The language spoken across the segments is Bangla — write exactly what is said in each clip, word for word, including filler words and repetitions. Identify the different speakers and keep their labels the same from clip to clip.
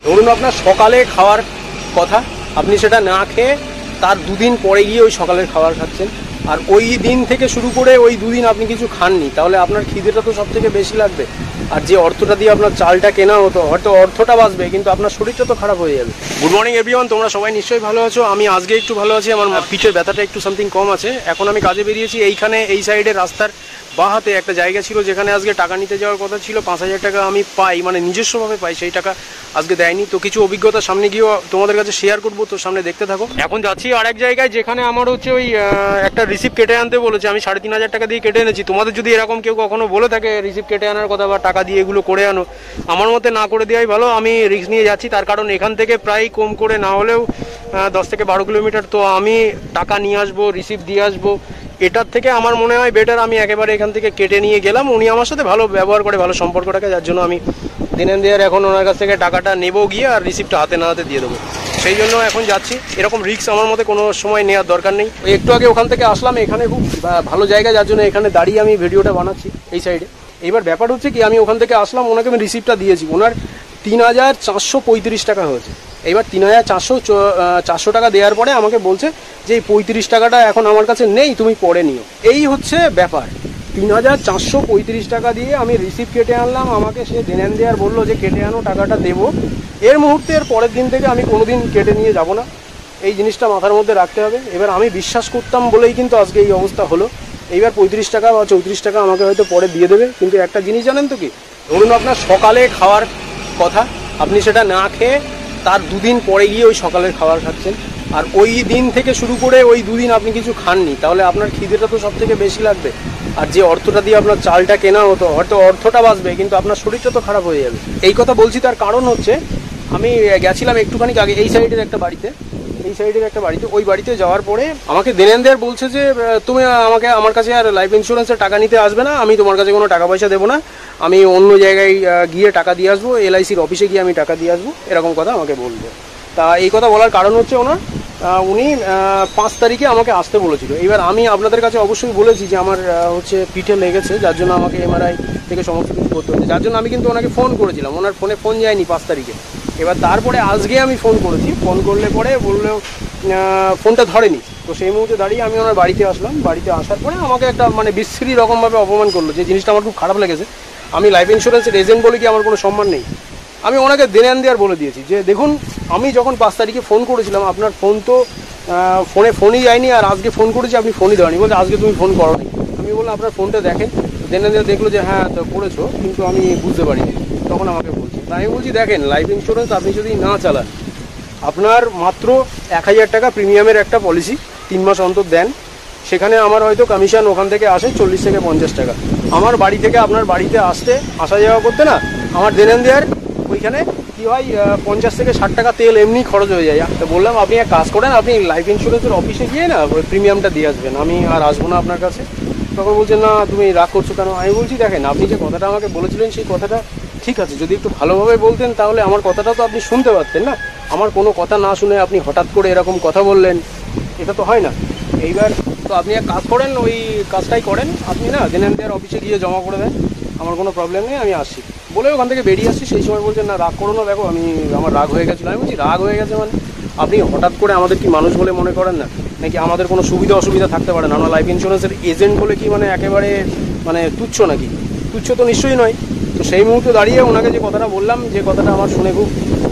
Speaker 1: ধরুন আপনার সকালে খাওয়ার কথা, আপনি সেটা না খেয়ে তার দুদিন পরে গিয়ে ওই সকালের খাবার খাচ্ছেন, আর ওই দিন থেকে শুরু করে ওই দুদিন আপনি কিছু খাননি, তাহলে আপনার খিদেটা তো সব থেকে বেশি লাগবে। আর যে অর্থটা দিয়ে আপনার চালটা কেনা হতো, হয়তো অর্থটা বাঁচবে কিন্তু আপনার শরীরটা তো খারাপ হয়ে যাবে। গুড মর্নিং এভরিওয়ান, তোমরা সবাই নিশ্চয়ই ভালো আছো। আমি আজকে একটু ভালো আছি, আমার পিঠের ব্যথাটা একটু সামথিং কম আছে। এখন আমি কাজে বেরিয়েছি, এইখানে এই সাইডে রাস্তার বাঁ হাতে একটা জায়গা ছিল যেখানে আজকে টাকা নিতে যাওয়ার কথা ছিল। পাঁচ হাজার টাকা আমি পাই, মানে নিজস্বভাবে পাই, সেই টাকা আজকে দেয়নি। তো কিছু অভিজ্ঞতা সামনে গিয়েও তোমাদের কাছে শেয়ার করবো, তো সামনে দেখতে থাকো। এখন যাচ্ছি আরেক জায়গায় যেখানে আমার হচ্ছে ওই একটা রিসিপ্ট কেটে আনতে বলেছে। আমি সাড়ে তিন হাজার টাকা দিয়ে কেটে এনেছি। তোমাদের যদি এরকম কেউ কখনো বলে থাকে রিসিপ্ট কেটে আনার কথা বা টাকা দিয়ে এগুলো করে আনো, আমার মতে না করে দেওয়াই ভালো। আমি রিস্ক নিয়ে যাচ্ছি, তার কারণ এখান থেকে প্রায় কম করে না হলেও দশ থেকে বারো কিলোমিটার। তো আমি টাকা নিয়ে আসবো, রিসিপ্ট দিয়ে আসবো, এটার থেকে আমার মনে হয় বেটার আমি একেবারে এখান থেকে কেটে নিয়ে গেলাম। উনি আমার সাথে ভালো ব্যবহার করে, ভালো সম্পর্ক রাখে, যার জন্য আমি দিনেন দেয়ার এখন ওনার কাছ থেকে টাকাটা নেবো গিয়ে, আর রিসিপ্টটা হাতে না হাতে দিয়ে দেবো। সেই জন্য এখন যাচ্ছি। এরকম রিস্ক আমার মতে কোনো সময় নেওয়ার দরকার নেই। একটু আগে ওখান থেকে আসলাম, এখানে খুব ভালো জায়গা, যার জন্য এখানে দাঁড়িয়ে আমি ভিডিওটা বানাচ্ছি এই সাইডে। এইবার ব্যাপার হচ্ছে কি, আমি ওখান থেকে আসলাম, ওনাকে আমি রিসিপ্টটা দিয়েছি, ওনার তিন হাজার চারশো পঁয়ত্রিশ টাকা হয়েছে। এইবার তিন হাজার চারশো চারশো টাকা দেওয়ার পরে আমাকে বলছে যে এই পঁয়ত্রিশ টাকাটা এখন আমার কাছে নেই, তুমি পরে নিও। এই হচ্ছে ব্যাপার। তিন হাজার চারশো পঁয়ত্রিশ টাকা দিয়ে আমি রিসিপ্ট কেটে আনলাম, আমাকে সে দেনেন দেয়ার বললো যে কেটে আনো, টাকাটা দেবো। এর মুহূর্তে এর পরের দিন থেকে আমি কোনোদিন কেটে নিয়ে যাব না, এই জিনিসটা মাথার মধ্যে রাখতে হবে। এবার আমি বিশ্বাস করতাম বলেই কিন্তু আজকে এই অবস্থা হলো। এইবার পঁয়ত্রিশ টাকা বা চৌত্রিশ টাকা আমাকে হয়তো পরে দিয়ে দেবে, কিন্তু একটা জিনিস জানেন তো কি, ধরুন আপনার সকালে খাওয়ার কথা, আপনি সেটা না খেয়ে তার দুদিন পরে গিয়ে ওই সকালের খাবার খাচ্ছেন, আর ওই দিন থেকে শুরু করে ওই দুদিন আপনি কিছু খাননি, তাহলে আপনার খিদেটা তো সব থেকে বেশি লাগবে। আর যে অর্থটা দিয়ে আপনার চালটা কেনা হতো, হয়তো অর্থটা বাঁচবে কিন্তু আপনার শরীরটা তো খারাপ হয়ে যাবে। এই কথা বলছি তার কারণ হচ্ছে, আমি গেছিলাম একটুখানি আগে এই সাইডের একটা বাড়িতে, এই সাইডের একটা বাড়িতে, ওই বাড়িতে যাওয়ার পরে আমাকে দেনেন দেয়ার বলছে যে তুমি আমাকে আমার কাছে আর লাইফ ইন্স্যুরেন্সের টাকা নিতে আসবে না, আমি তোমার কাছে কোনো টাকা পয়সা দেবো না, আমি অন্য জায়গায় গিয়ে টাকা দিয়ে আসবো, এলআইসির অফিসে গিয়ে আমি টাকা দিয়ে আসবো, এরকম কথা আমাকে বলবে। তা এই কথা বলার কারণ হচ্ছে ওনার উনি পাঁচ তারিখে আমাকে আসতে বলেছিল। এবার আমি আপনাদের কাছে অবশ্যই বলেছি যে আমার হচ্ছে পিঠে লেগেছে, যার জন্য আমাকে এমআরআই থেকে সমস্ত কিছু করতে হচ্ছে, যার জন্য আমি কিন্তু ওনাকে ফোন করেছিলাম, ওনার ফোনে ফোন যায়নি পাঁচ তারিখে। এবার তারপরে আজকে আমি ফোন করেছি, ফোন করলে পরে বললেও ফোনটা ধরেনি। তো সেই মুহূর্তে দাঁড়িয়ে আমি ওনার বাড়িতে আসলাম। বাড়িতে আসার পরে আমাকে একটা মানে বিশ্রী রকমভাবে অপমান করলো, যে জিনিসটা আমার খুব খারাপ লেগেছে। আমি লাইফ ইন্স্যুরেন্সের এজেন্ট বলে কি আমার কোনো সম্মান নেই? আমি ওনাকে দেনেন দেয়ার বলে দিয়েছি যে দেখুন, আমি যখন পাঁচ তারিখে ফোন করেছিলাম আপনার ফোন তো ফোনে ফোনই যায়নি, আর আজকে ফোন করেছি আপনি ফোনই দেওয়ানি, বলছে আজকে তুমি ফোন করোনি। আমি বললাম আপনার ফোনটা দেখেন। দেনেন দেয়ার দেখলো যে হ্যাঁ তো করেছো, কিন্তু আমি বুঝতে পারিনি। তখন আমাকে বলছি, তাই আমি বলছি দেখেন, লাইফ ইন্স্যুরেন্স আপনি যদি না চালান, আপনার মাত্র এক হাজার টাকা প্রিমিয়ামের একটা পলিসি তিন মাস অন্তর দেন, সেখানে আমার হয়তো কমিশন ওখান থেকে আসে চল্লিশ থেকে পঞ্চাশ টাকা। আমার বাড়ি থেকে আপনার বাড়িতে আসতে আসা যাওয়া করতে না আমার দেনেন দেয়ার ওইখানে কী হয় পঞ্চাশ থেকে ষাট টাকা তেল এমনি খরচ হয়ে যায়। তো বললাম আপনি এক কাজ করেন, আপনি লাইফ ইন্স্যুরেন্সের অফিসে গিয়ে না ওই প্রিমিয়ামটা দিয়ে আসবেন, আমি আর আসবো না আপনার কাছে। তখন বলছেন না তুমি রাগ করছো কেন? আমি বলছি দেখেন, আপনি যে কথাটা আমাকে বলেছিলেন সেই কথাটা ঠিক আছে, যদি একটু ভালোভাবে বলতেন তাহলে আমার কথাটা তো আপনি শুনতে পারতেন না। আমার কোনো কথা না শুনে আপনি হঠাৎ করে এরকম কথা বললেন, এটা তো হয় না। এইবার তো আপনি এক কাজ করেন, ওই কাজটাই করেন, আপনি না দেনেন দেয়ার অফিসে গিয়ে জমা করে দেন, আমার কোনো প্রবলেম নেই, আমি আসছি বলে ওখান থেকে বেরিয়ে আসছি। সেই সময় বলছেন না রাগ করো না, দেখো আমি আমার রাগ হয়ে গেছিলো। আমি বলছি রাগ হয়ে গেছে মানে আপনি হঠাৎ করে আমাদের কি মানুষ বলে মনে করেন না, নাকি আমাদের কোনো সুবিধা অসুবিধা থাকতে পারে না? আমরা লাইফ ইন্স্যুরেন্সের এজেন্ট বলে কি মানে একেবারে মানে তুচ্ছ নাকি? তুচ্ছ তো নিশ্চয়ই নয়। তো সেই মুহূর্তে দাঁড়িয়ে ওনাকে যে কথাটা বললাম, যে কথাটা আমার শুনে খুব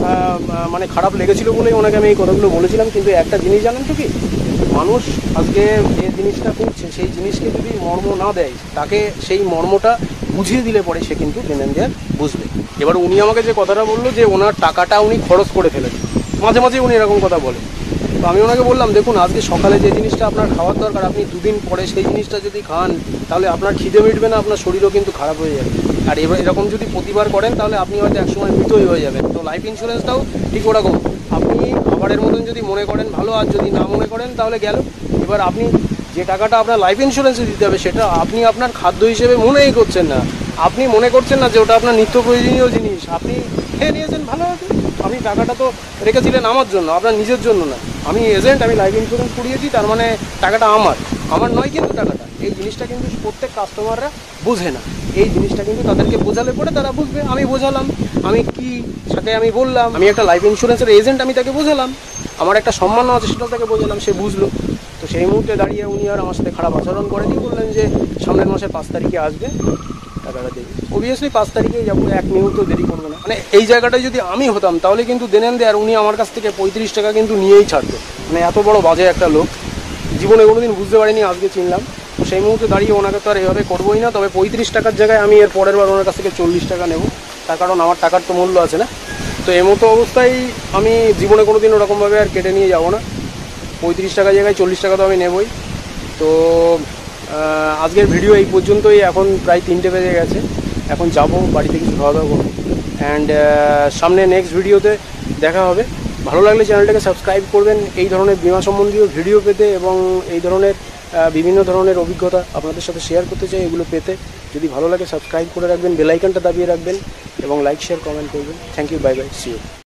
Speaker 1: মানে খারাপ লেগেছিলো বলেই ওনাকে আমি এই কথাগুলো বলেছিলাম। কিন্তু একটা জিনিস জানেন তো কি, মানুষ আজকে যে জিনিসটা করছে সেই জিনিসকে যদি মর্ম না দেয়, তাকে সেই মর্মটা বুঝিয়ে দিলে পরে সে কিন্তু দেনেন দেয়ার বুঝবে। এবার উনি আমাকে যে কথাটা বললো যে ওনার টাকাটা উনি খরচ করে ফেলেছে, মাঝে মাঝে উনি এরকম কথা বলে। তো আমি ওনাকে বললাম দেখুন, আজকে সকালে যে জিনিসটা আপনার খাওয়ার দরকার, আপনি দুদিন পরে সেই জিনিসটা যদি খান, তাহলে আপনার খিদে মিটবে না, আপনার শরীরও কিন্তু খারাপ হয়ে যাবে। আর এবার এরকম যদি প্রতিবার করেন তাহলে আপনি হয়তো একসময় মৃতই হয়ে যাবেন। তো লাইফ ইন্স্যুরেন্সটাও ঠিক ওরকম, আপনি খাবারের মতন যদি মনে করেন ভালো, আর যদি না মনে করেন তাহলে গেল। এবার আপনি যে টাকাটা আপনার লাইফ ইন্স্যুরেন্সে দিতে হবে, সেটা আপনি আপনার খাদ্য হিসেবে মনেই করছেন না, আপনি মনে করছেন না যে ওটা আপনার নিত্য প্রয়োজনীয় জিনিস, আপনি খেয়ে নিয়েছেন ভালো আছে। আপনি টাকাটা তো রেখেছিলেন আমার জন্য, আপনার নিজের জন্য না। আমি এজেন্ট, আমি লাইফ ইন্স্যুরেন্স করিয়েছি, তার মানে টাকাটা আমার, আমার নয় কিন্তু টাকাটা। এই জিনিসটা কিন্তু প্রত্যেক কাস্টমাররা বোঝে না। এই জিনিসটা কিন্তু তাদেরকে বোঝালে পরে তারা বুঝবে। আমি বোঝালাম, আমি কি সাথে আমি বললাম, আমি একটা লাইফ ইন্স্যুরেন্সের এজেন্ট, আমি তাকে বোঝালাম, আমার একটা সম্মান আছে সেটাও তাকে বোঝালাম, সে বুঝলো। তো সেই মুহূর্তে দাঁড়িয়ে উনি আর আমার সাথে খারাপ আচরণ করেনি, বললেন যে সামনের মাসের পাঁচ তারিখে আসবে, টাকাটা দেবে। অবভিয়াসলি পাঁচ তারিখেই যাবো, এক মিনিট দেরি করবো না। মানে এই জায়গাটায় যদি আমি হতাম তাহলে কিন্তু দেনেন দে আর উনি আমার কাছ থেকে পঁয়ত্রিশ টাকা কিন্তু নিয়েই ছাড়তো। মানে এত বড় বাজে একটা লোক জীবনে কোনোদিন বুঝতে পারিনি, আজকে চিনলাম। তো সেই মুহূর্তে দাঁড়িয়ে ওনাকে তো আর এভাবে করবোই না। তবে পঁয়ত্রিশ টাকার জায়গায় আমি এর পরের বার ওনার কাছ থেকে চল্লিশ টাকা নেব, তার কারণ আমার টাকার তো মূল্য আছে না। তো এই মতো অবস্থায় আমি জীবনে কোনো দিন ওরকমভাবে আর কেটে নিয়ে যাবো না। পঁয়ত্রিশ টাকার জায়গায় চল্লিশ টাকা তো আমি নেবই। তো আজকের ভিডিও এই পর্যন্তই। এখন প্রায় তিনটে বেজে গেছে, এখন যাব বাড়িতে কিছু খাওয়া দাওয়া করবো। অ্যান্ড সামনে নেক্সট ভিডিওতে দেখা হবে। ভালো লাগলে চ্যানেলটাকে সাবস্ক্রাইব করবেন এই ধরনের বিমা সম্বন্ধীয় ভিডিও পেতে, এবং এই ধরনের বিভিন্ন ধরনের অভিজ্ঞতা আপনাদের সাথে শেয়ার করতে চাই। এগুলো পেতে যদি ভালো লাগে সাবস্ক্রাইব করে রাখবেন, বেল আইকনটা দাবিয়ে রাখবেন এবং লাইক শেয়ার কমেন্ট করবেন। Thank you, bye bye, see you.